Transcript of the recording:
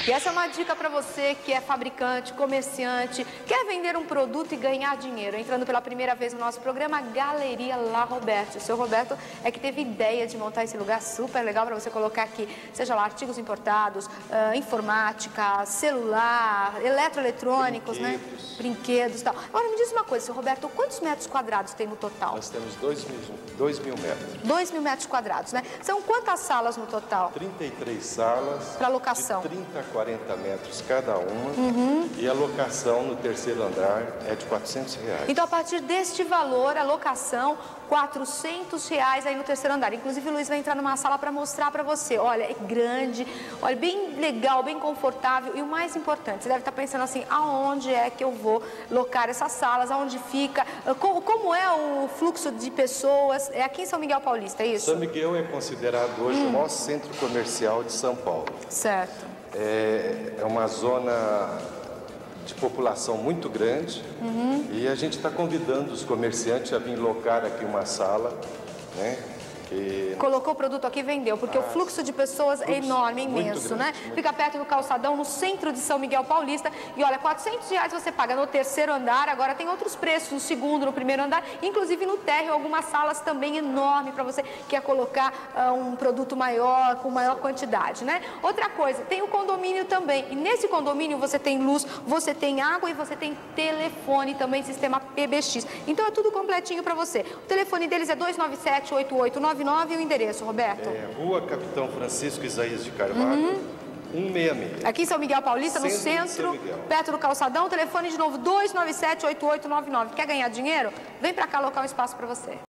E essa é uma dica para você que é fabricante, comerciante, quer vender um produto e ganhar dinheiro. Entrando pela primeira vez no nosso programa, Galeria La Roberto. O seu Roberto é que teve ideia de montar esse lugar super legal para você colocar aqui, seja lá artigos importados, informática, celular, eletroeletrônicos, brinquedos e tal. Agora me diz uma coisa, seu Roberto, quantos metros quadrados tem no total? Nós temos 2 mil metros. 2 mil metros quadrados, né? São quantas salas no total? 33 salas. Para locação. De 30 a 40 metros cada uma. E a locação no terceiro andar é de R$400. Então, a partir deste valor, a locação, R$400 aí no terceiro andar. Inclusive, o Luiz vai entrar numa sala para mostrar para você. Olha, é grande, olha, bem legal, bem confortável. E o mais importante, você deve estar pensando assim, aonde é que eu vou locar essas salas? Aonde fica? Como é o fluxo de pessoas? É aqui em São Miguel Paulista, é isso? São Miguel é considerado hoje o maior centro comercial de São Paulo. Certo. É uma zona de população muito grande e a gente está convidando os comerciantes a vir locar aqui uma sala, né? Colocou o produto aqui e vendeu, porque o fluxo de pessoas é enorme, imenso, né? Fica perto do calçadão, no centro de São Miguel Paulista. E olha, R$400 você paga no terceiro andar, agora tem outros preços no segundo, no primeiro andar, inclusive no térreo, algumas salas também enormes para você que quer colocar um produto maior, com maior quantidade, né? Outra coisa, tem o condomínio também. E nesse condomínio você tem luz, você tem água e você tem telefone também, sistema PBX. Então é tudo completinho para você. O telefone deles é 297-8899. E o endereço, Roberto? Rua Capitão Francisco Isaías de Carvalho, 166. Aqui em São Miguel Paulista, no centro, perto do calçadão. Telefone de novo, 297-8899. Quer ganhar dinheiro? Vem pra cá alocar um espaço para você.